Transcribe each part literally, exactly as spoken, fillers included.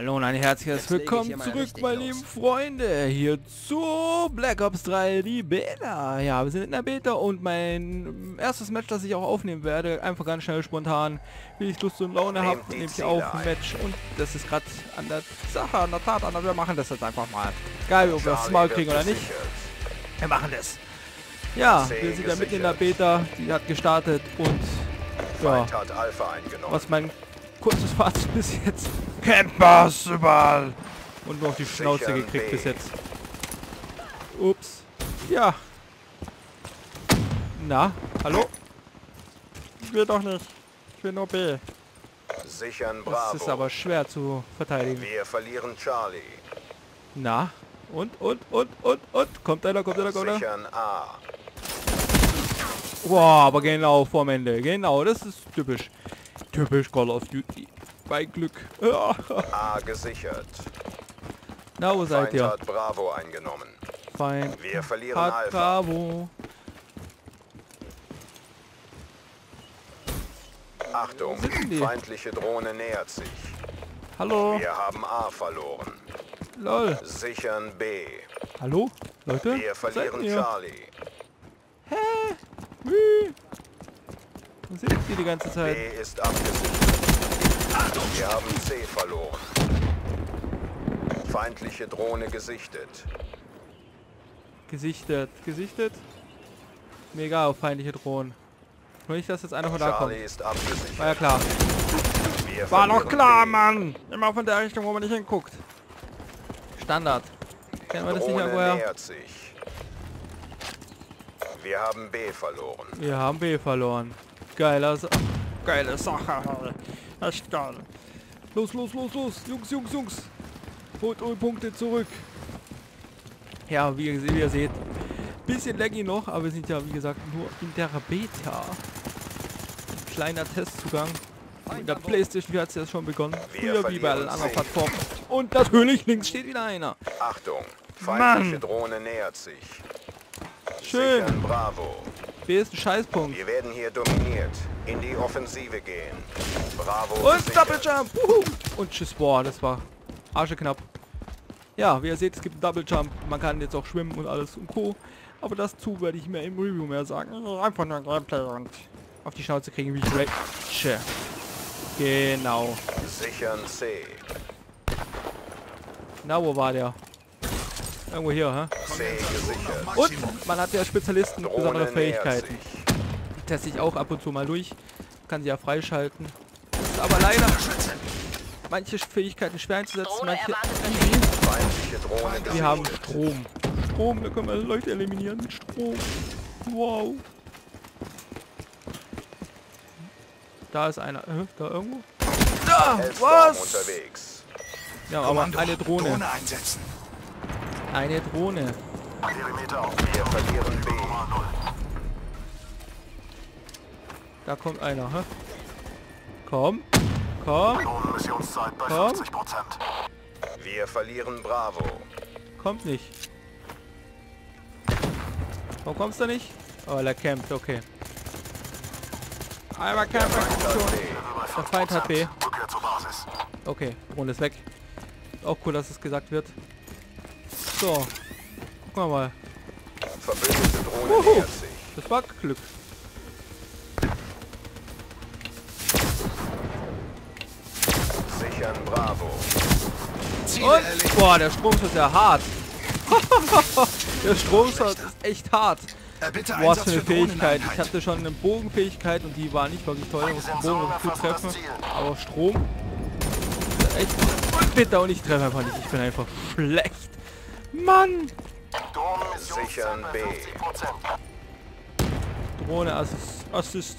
Hallo und ein herzliches Willkommen zurück, meine lieben Freunde, hier zu Black Ops drei, die Beta. Ja, wir sind in der Beta und mein erstes Match, das ich auch aufnehmen werde, einfach ganz schnell spontan, wie ich Lust und Laune habe, nehme ich auf ein Match und das ist gerade an der Sache, an der Tat, an wir machen das jetzt einfach mal. Geil, ob wir das Maul kriegen oder nicht. Wir machen das. Ja, wir sind ja mitten in der Beta, die hat gestartet und ja, was mein kurzes Fazit bis jetzt. Campers überall. Und nur auf die Schnauze Sicher gekriegt B. bis jetzt. Ups. Ja. Na, hallo? Ich will doch nicht. Ich will nur B. Sichern Bravo. Das ist aber schwer zu verteidigen. Wir verlieren Charlie. Na, und, und, und, und, und. Kommt einer, kommt einer, kommt einer. Sichern A. Wow, aber genau vorm Ende. Genau, das ist typisch. Typisch Call of Duty. Bei Glück. A gesichert. Na, wo seid ihr? Feind hat Bravo eingenommen. Feind Wir verlieren hat Alpha. Bravo. Achtung, feindliche Drohne nähert sich. Hallo. Wir haben A verloren. Lol. Sichern B. Hallo? Leute? Wir verlieren Charlie. Hä? Wie? Wo sind die die ganze Zeit? B ist abgesichert. Wir haben C verloren. Feindliche Drohne gesichtet. Gesichtet. Gesichtet? Mir egal, auf feindliche Drohnen. Nur nicht, dass jetzt einer von da kommt. Charlie ist abgesichert. War ja klar. Wir War doch klar, B. Mann! Immer von der Richtung, wo man nicht hinguckt. Standard. Kennen wir das nicht irgendwoher? Nähert sich. Wir haben B verloren. Wir haben B verloren. Geiler Sa Geile Sache. Echt geil. Los, los, los, los. Jungs, Jungs, Jungs. Holt eure Punkte zurück. Ja, wie ihr, wie ihr seht. Bisschen laggy noch, aber wir sind ja, wie gesagt, nur in der Beta. Ein kleiner Testzugang. In der PlayStation vier hat es ja schon begonnen. Früher wie bei allen anderen Plattformen. Und natürlich links steht wieder einer. Achtung, feindliche Mann. Drohne nähert sich. Schön. Sichern Bravo. B ist ein Scheißpunkt. Wir werden hier dominiert. In die Offensive gehen. Bravo. Und gesichert. Double Jump. Uhu. Und tschüss. Boah, das war arscheknapp. Ja, wie ihr seht, es gibt einen Double Jump. Man kann jetzt auch schwimmen und alles und Co. Aber das zu werde ich mir im Review mehr sagen. Einfach nur ein Gameplay und auf die Schnauze kriegen, wie ich rage. Genau. Sichern C. Na, wo war der? Irgendwo hier, hä? C gesichert. Und man hat ja Spezialisten mit besonderen Drohne nähert Fähigkeiten. sich. Die teste ich auch ab und zu mal durch. Kann sie ja freischalten. Das ist aber leider manche Fähigkeiten schwer einzusetzen, manche Feindliche Drohne gesichert. wir haben Strom. Strom, da können wir Leute eliminieren mit Strom. Wow. Da ist einer. Äh, da irgendwo? Da! Hellstorm Was? unterwegs. Ja, aber eine Drohne. Drohne einsetzen. Eine Drohne. Perimeter auf Wir verlieren B. Da kommt einer, hä? Komm. Komm. Missionszzeit bei Komm. fünfzig Prozent. Wir verlieren Bravo. Kommt nicht. Warum kommst du nicht? Oh, er campt, okay. Einmal Der campen. Feind hat B. Der Feind hat B. Rückkehr zur Basis. Okay, Drohne ist weg. Auch cool, dass es gesagt wird. So. Gucken wir mal. Verbündete Drohne Uhu. nähert sich. Das war Glück. Sichern Bravo. Und, boah, der Stromschuss ist ja hart. Der Stromschuss ist echt hart. Bitte Boah, was Einsatz für eine für Fähigkeit. Ich Drohneneinheit. hatte schon eine Bogenfähigkeit und die war nicht wirklich toll. Ich musste Bogen und gut treffen. Aber Strom ist echt bitter und ich treffe einfach nicht. Ich bin einfach schlecht. Mann! Sichern B. Drohne Assist. Assist.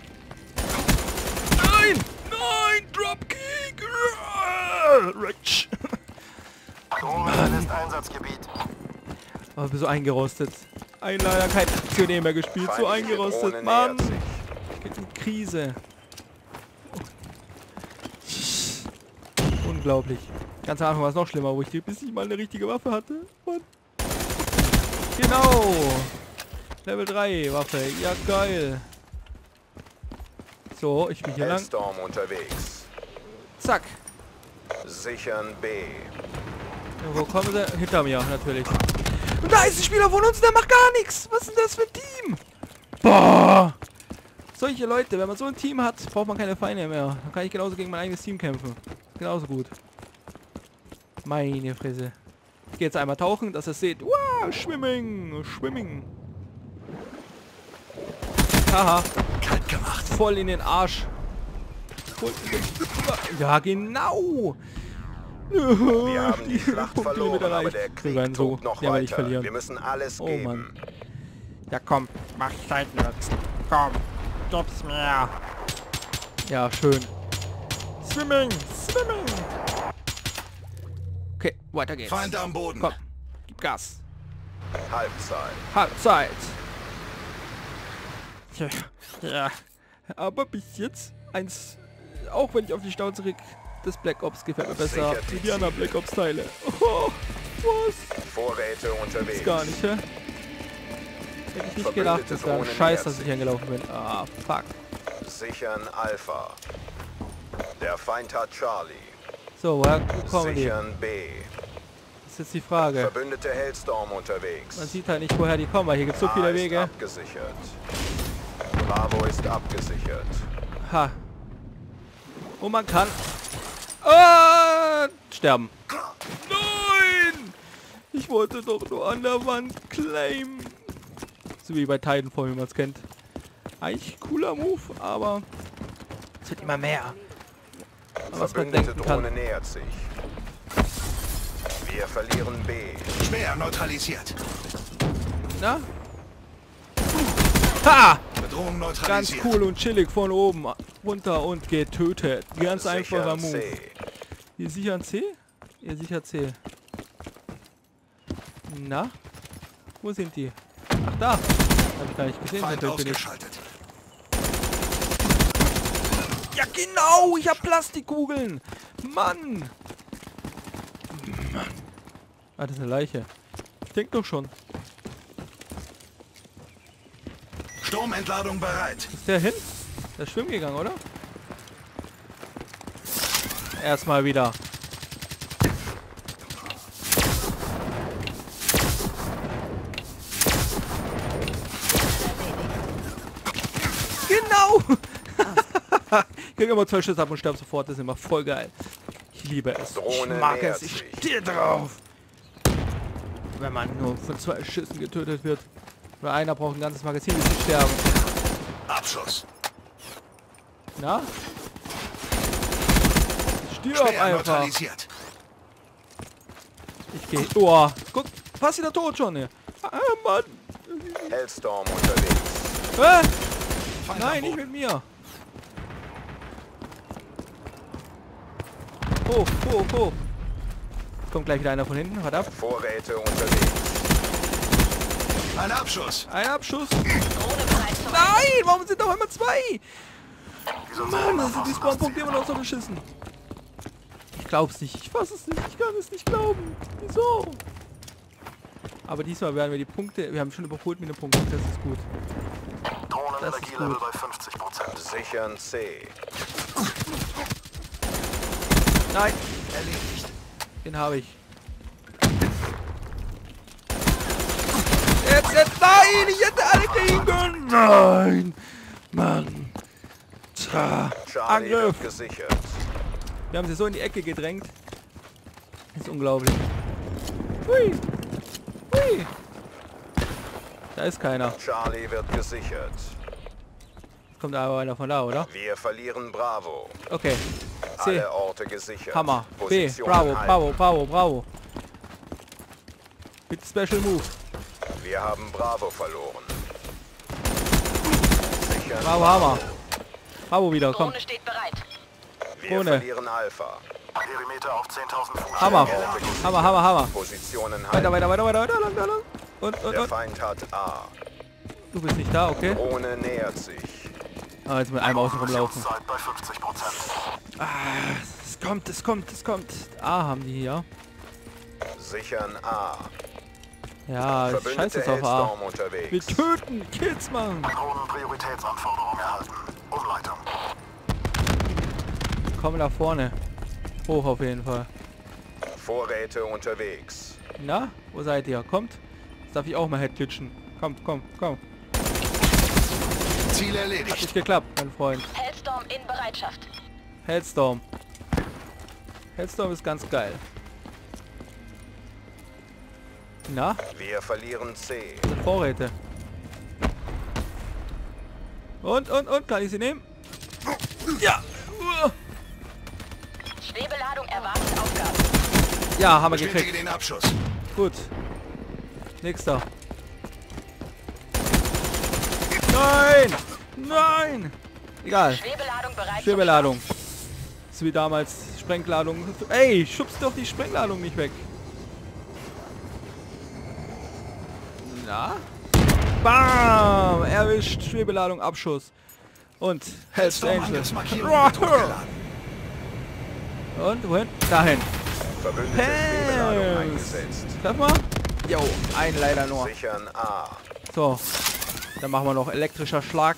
Nein! Nein! Dropkick! Rich! Drohne verlässt Einsatzgebiet. Aber so eingerostet. Ein leider kein Aktionär mehr gespielt. So Feindliche eingerostet. Drohne Mann! nähert sich. Ich krieg eine Krise. Unglaublich. Ganz am Anfang war es noch schlimmer, wo ich die, bis ich mal eine richtige Waffe hatte. Und genau. Level drei Waffe. Ja, geil. So, ich bin hier lang. Hellstorm unterwegs. Zack. Sichern B. Ja, wo kommen sie? Hinter mir, natürlich. Und da ist ein Spieler von uns, der macht gar nichts. Was ist denn das für ein Team? Boah! Solche Leute, wenn man so ein Team hat, braucht man keine Feinde mehr. Dann kann ich genauso gegen mein eigenes Team kämpfen. Genauso gut. Meine Fresse. Ich gehe jetzt einmal tauchen, dass ihr seht. Wow, Schwimming, Schwimming. Haha. Kalt gemacht. Voll in den Arsch. Voll in den... Ja, genau. Wir haben die Schlacht Punkte verloren, mit erreicht. aber der Wir Krieg werden so. tobt noch Ja, aber nicht weiter. verlieren. Wir müssen alles Oh geben. Mann. Ja komm, mach Seitenwärts. Komm, gib's mir. Ja, schön. Swimming, Swimming. Okay, weiter geht's. Feind am Boden. Komm, gib Gas. Halbzeit. Halbzeit. Ja, ja. Aber bis jetzt eins, auch wenn ich auf die Schnauze krieg, das Black Ops gefällt mir besser Sichert die wie die anderen Ziele. Black Ops Teile. Oh, was? Vorräte unterwegs. Ist gar nicht, hä? Hätte ich nicht gedacht, das wäre ein Drohnen Scheiß, nähert dass ich sich. angelaufen bin. Ah, fuck. Sichern Alpha. Der Feind hat Charlie. So, woher kommen die? Sichern B. Das ist jetzt die Frage. Verbündete Hellstorm unterwegs. Man sieht halt nicht, woher die kommen, weil hier gibt es so A viele ist Wege. abgesichert. Bravo ist abgesichert. Ha. Und man kann... Ah, sterben. Nein! Ich wollte doch nur an der Wand claimen. So wie bei Titanfall, wie man es kennt. Eigentlich cooler Move, aber es wird immer mehr. Aber was man Verbündete denken Drohne kann. nähert sich. Wir verlieren B. Schwer neutralisiert. Na? Ha! Bedrohung Ganz neutralisiert. cool und chillig von oben runter und getötet. Ganz einfacher Sichern Move. C. Ihr sichern C? Ihr sichert C. Na? Wo sind die? Ach, da! Hab ich gar nicht gesehen. Feind natürlich bin ich. ausgeschaltet. Ja, genau! Ich hab Plastikkugeln! Mann! Mann. Ah, das ist eine Leiche. Ich denk doch schon. Sturmentladung bereit. Ist der hin? Der ist schwimmen gegangen, oder? Erstmal wieder. Genau! Ich krieg immer zwei Schüsse ab und sterbe sofort. Das ist immer voll geil. Ich liebe es. Drohne Ich mag nähert es. Ich sich. stehe drauf. Wenn man nur von zwei Schüssen getötet wird. Oder einer braucht ein ganzes Magazin, bis sie sterben. Abschuss. Na? Stirb Schwer einfach. neutralisiert. Ich geh. Oh, guck, fast wieder tot schon hier. Ah, Mann. Hellstorm unterwegs. Hä? Feind Nein, am nicht Boden. mit mir. Hoch, hoch, hoch. Kommt gleich wieder einer von hinten. Warte ab. Vorräte unterwegs. Ein Abschuss. Ein Abschuss. Nein, warum sind auf einmal zwei? Mann, das sind die Spawnpunkte immer noch so beschissen. Ich glaub's nicht. Ich fass es nicht. Ich kann es nicht glauben. Wieso? Aber diesmal werden wir die Punkte... Wir haben schon überholt mit den Punkten. Das ist gut. Drohnenenergielevel gut. bei fünfzig Prozent. Sichern C. Nein, Erledigt. den habe ich. Jetzt, jetzt, nein! Ich hätte alle kriegen können! Nein! Mann! Tja, Charlie Angriff! wird gesichert. Wir haben sie so in die Ecke gedrängt. Das ist unglaublich. Hui! Hui! Da ist keiner. Charlie wird gesichert. Jetzt kommt aber einer von da, oder? Wir verlieren Bravo. Okay. C. Alle Orte gesichert. Hammer. B. Position Bravo, halten. bravo, bravo, bravo. Mit Special Move. Wir haben Bravo verloren. Sichern Bravo, Hammer. Bravo wieder, komm. Drohne steht bereit. Wir Drohne. verlieren Alpha. Perimeter auf zehntausend Fuß. Hammer. Orte gesichert. Hammer, Hammer, Hammer. Positionen Weiter, halten. weiter, weiter, weiter, weiter, lang, da lang. Und, und, Der und. Feind hat A. Du bist nicht da, okay? Drohne nähert sich. Ah, jetzt mit einem außen rumlaufen. Zeit bei fünfzig Prozent. Ah, es kommt, es kommt, es kommt. A haben die hier. Sichern A. Ja, ich scheiße Verbündete jetzt auf A. Hellstorm Wir unterwegs. töten, Kills machen. Drohnen-Prioritätsanforderung erhalten. Umleitung. Komm nach vorne. Hoch auf jeden Fall. Vorräte unterwegs. Na, wo seid ihr? Kommt. Jetzt darf ich auch mal headglitschen. Kommt, komm, komm. Ziel Hat erledigt. nicht geklappt, mein Freund. Hellstorm in Bereitschaft. Hellstorm. Hellstorm ist ganz geil. Na, Wir verlieren C. das sind Vorräte. Und, und, und, kann ich sie nehmen? Ja. Uh. Schwebeladung erwartet Aufgabe. Ja, haben wir Bestätige gekriegt. den Abschuss. Gut. Nächster. Nein! Nein! Egal. Schwebeladung bereit. Schwebeladung. So wie damals Sprengladung. Ey, schubst doch die Sprengladung nicht weg. Na? Bam! Erwischt. Schwebeladung, Abschuss. Und Hell's Angel. Angriffsmarkierung wird hochgeladen. Und wohin? Dahin. Verbündete Schwebeladung Pams. eingesetzt. Treff mal. Jo, ein leider nur. Sichern A. So. Dann machen wir noch elektrischer Schlag.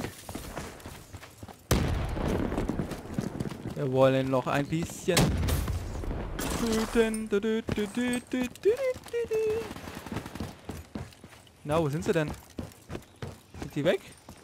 Wir wollen noch ein bisschen töten. Na, wo sind sie denn? Sind die weg?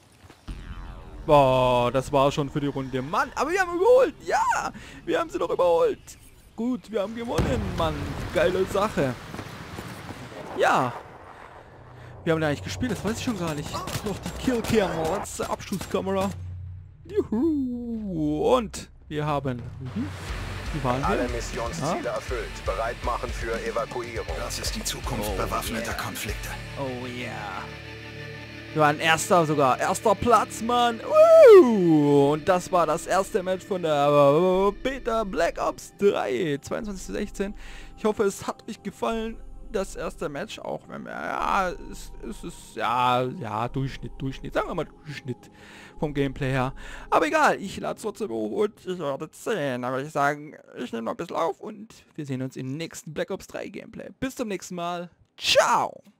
Boah, das war schon für die Runde. Mann, aber wir haben überholt. Ja, wir haben sie doch überholt. Gut, wir haben gewonnen, Mann. Geile Sache. Ja. Wir haben da eigentlich gespielt, das weiß ich schon gar nicht. Noch die Killcam, letzte Abschusskamera. Juhu. Und wir haben... Mhm. Wie waren Alle wir? Missionsziele Ja? erfüllt. Bereit machen für Evakuierung. Das ist die Zukunft bewaffneter Konflikte. Oh yeah. Wir waren erster sogar. Erster Platz, Mann. Uh, und das war das erste Match von der Beta Black Ops drei. zweiundzwanzig zu sechzehn. Ich hoffe, es hat euch gefallen. Das erste Match auch. Ja, es, es ist ja, ja, Durchschnitt, Durchschnitt. Sagen wir mal Durchschnitt vom Gameplay her. Aber egal, ich lade es trotzdem hoch und ich werde sehen. Aber ich sagen, ich nehme noch ein bisschen auf und wir sehen uns im nächsten Black Ops drei Gameplay. Bis zum nächsten Mal. Ciao!